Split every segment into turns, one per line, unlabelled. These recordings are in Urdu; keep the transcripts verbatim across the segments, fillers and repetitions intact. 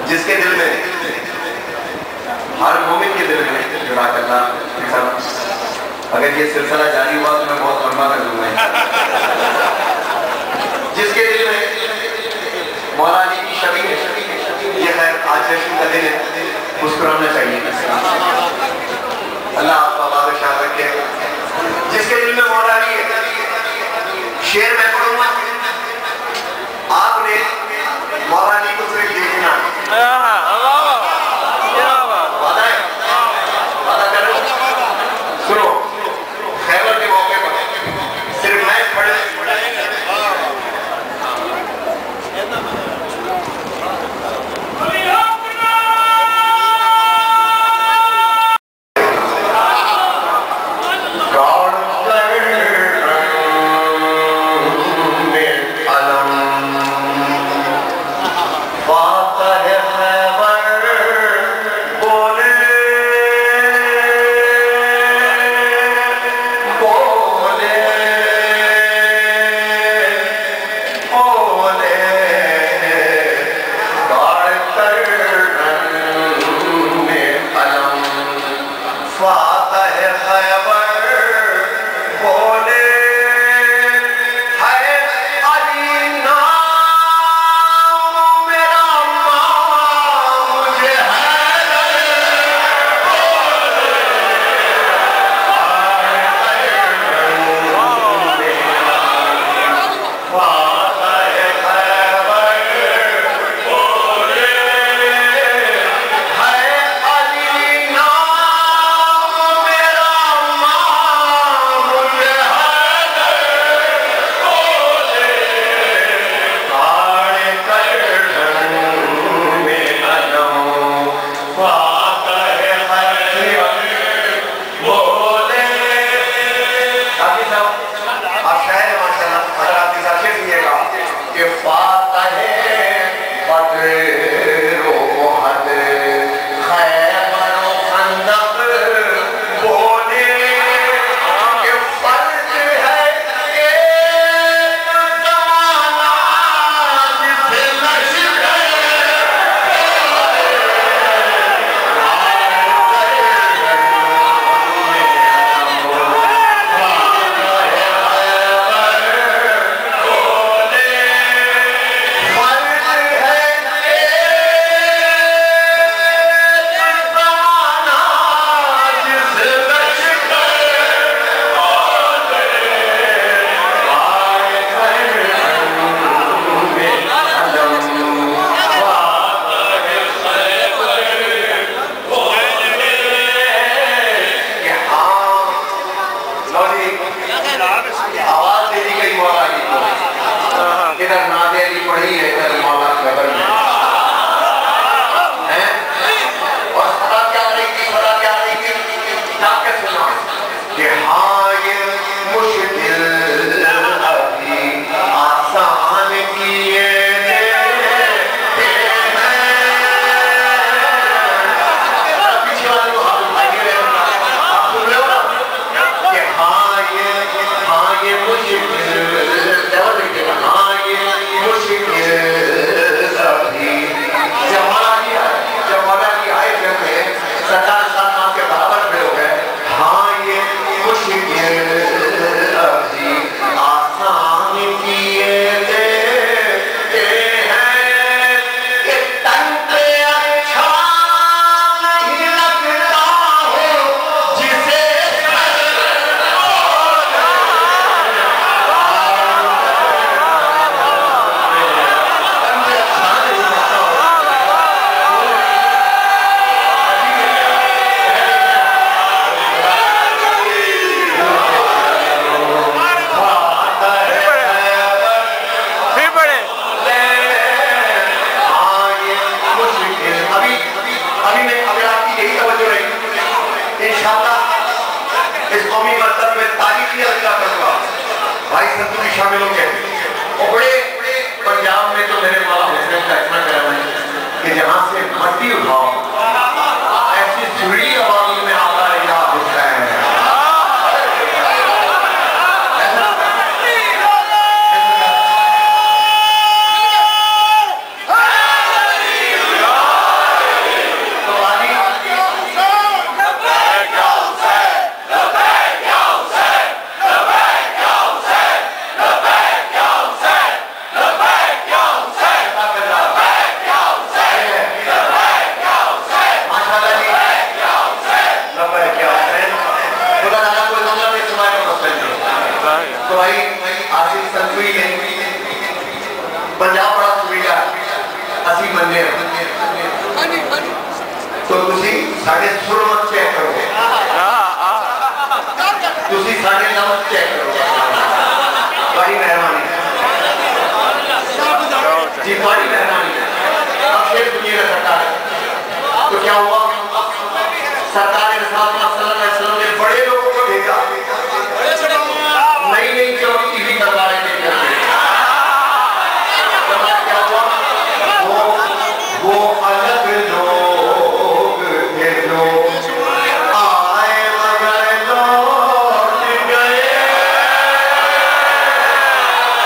جس کے دل میں ہر مومن کے دل میں جزاک اللہ، اگر یہ سلسلہ جاری ہوا تو میں بہت لمبا کر دوں گا، جس کے دل میں مولا علی کی شبیہ ہے، یہ خیر آج جشن کا دن ہے، مسکرانا چاہیے، اللہ آپ کو آباد و شاد رکھے۔ جس کے دل میں مولا علی ہے، شعر میں پڑھوں گا، آپ نے مولا علی کو صرف دیکھنا وعدہ ہے، وعدہ کرو، سنو خیبر کے موقع پر صرف میں پڑھ شامل ہوں گے اور بڑے پنجاب میں تو میرے مولا حسین کا اتنا کرم ہے کہ جہاں سے مٹی اٹھاؤ ایسی سڑی آواز میں آتا ہے یا حسین اسی مننے تو تسی ساڑھے سرمت چیک کرو تسی ساڑھے لمت چیک کرو بڑی مہربانی جی بڑی مہربانی اب شیخ سنیے گا سرکار تو کیا ہوا سرکار رسالت صلی اللہ علیہ وسلم نے بڑے لوگوں کو بھیجا نئی نئی چوکی بھی درباریں لے کر کے کیا ہوا وہ وہ الگ لوگ تھے جو آئے مگر لوٹ گئے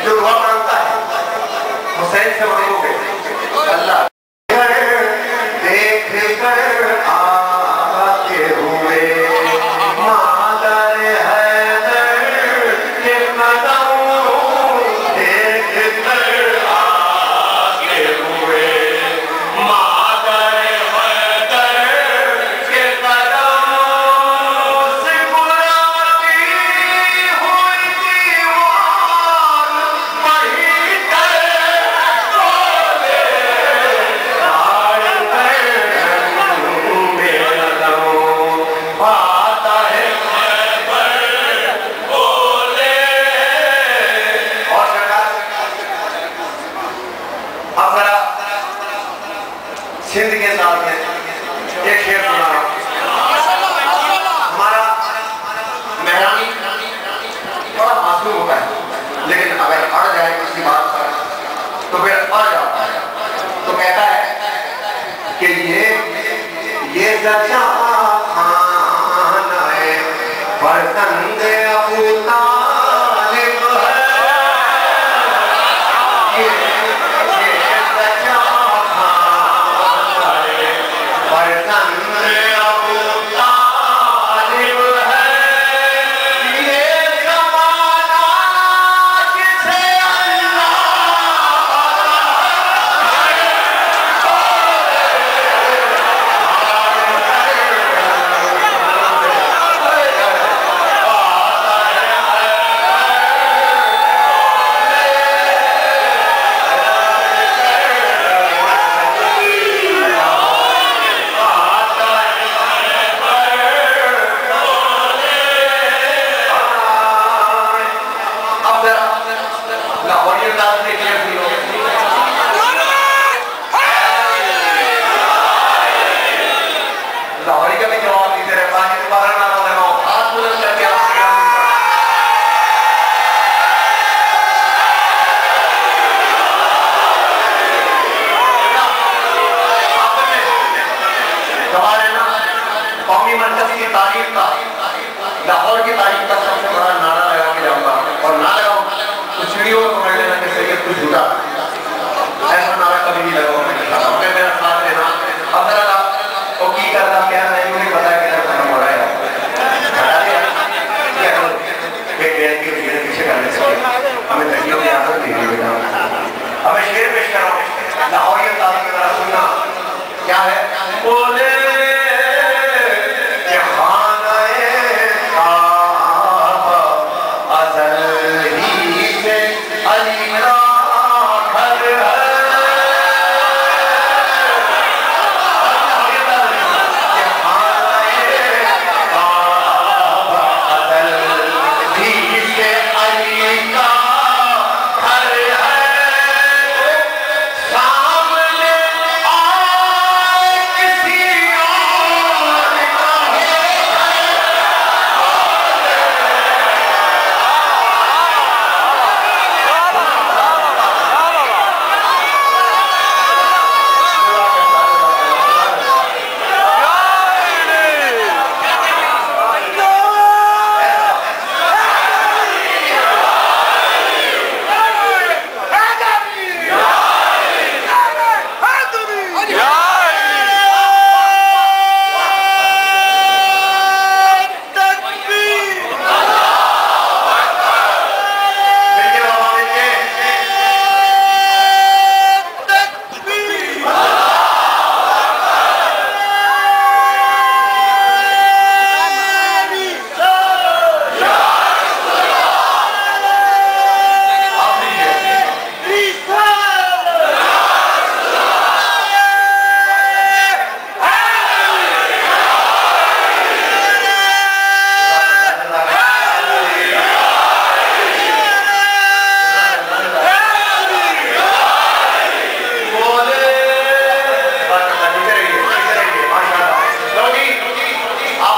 جو دعا پڑھتا ہے حسین سے بڑھو گے اللہ دیکھ کر آتے ہوئے مادر حیدر کے قدم دیکھ کر آتے ہوئے مادر حیدر کے قدم سے براتی ہوئی دیوار پڑھی کر بولے آڑ کر میرا دم آتا ہے حیدر بولے اور سرکار اب ذرا سندھ کے ساتھ میں ایک شعر سنا رہا ہوں ہمارا مہرانی بڑا معصوم ہوتا ہے لیکن اگر اڑ جائے کسی بات پر تو پھر اڑ جاتا ہے تو کہتا ہے کہ یہ یہ زچا خانہ ہے فرزند ابو طالب ہے یہ یہ زچا خانہ ہے فرزند ابو طالب ہے یہ زمانہ جسے اللہ اب ذرا لاہوری انداز میں شعر سنو لاہوری کا بھی جواب نہیں دے رہے باقی دوبارہ نہ رہا ہوں ہاتھ بلند کر کے آپ سے ہمارے نا قومی مرکز کی تاریخ کا لاہور کی تاریخ کا سب سے بڑا نعرہ لگا کے جاؤں گا اور نہ لگاؤں کچھ ویڈیو میں پکڑ لینا کہ سید کچھ جھوٹا ایسا نعرہ کبھی نہیں لگاؤں اب میں میرا ساتھ لینا اب ذرا وہ کی کرنا کیا نہیں مجھے پتا ہے کہ ختم ہو رہا ہے ہٹا دیا کیا کرو ایک ڈیل کی وجہ پیچھے کرنے سے ہمیں تجیوں کی عادت نہیں ہوئی بیٹا اب میں شعر پیش کر رہا ہوں لاہوری انداز میں ذرا سننا کیا ہے بولے کہ خانہ کعبہ ازل ہی سے علی کا گھر ہے کہ خانہ کعبہ ازل ہی سے علی کا گھر ہے سامنے آئے کسی اور کا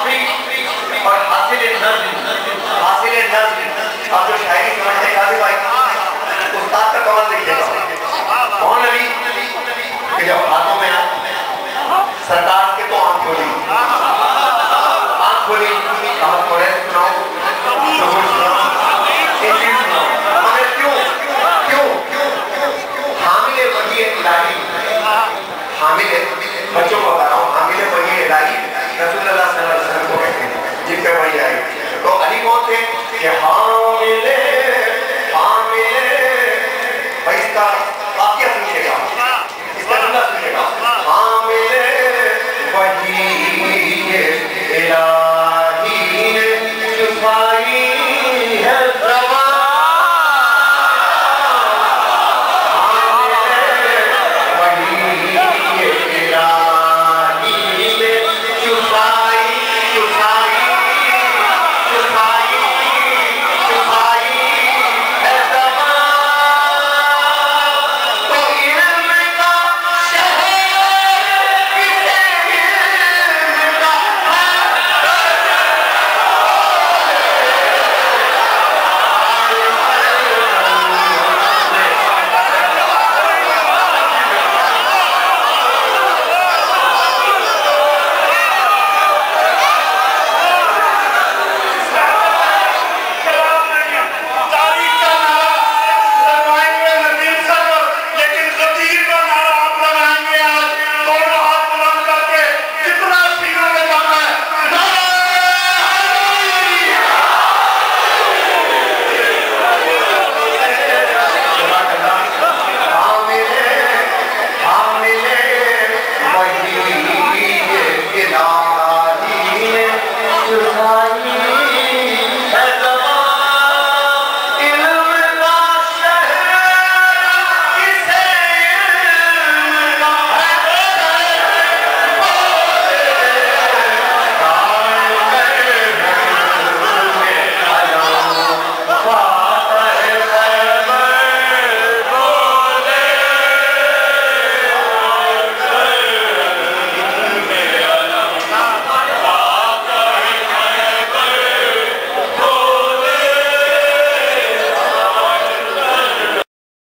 حاصل نظم اب جو شاعری سمجھتے قاضی بھائی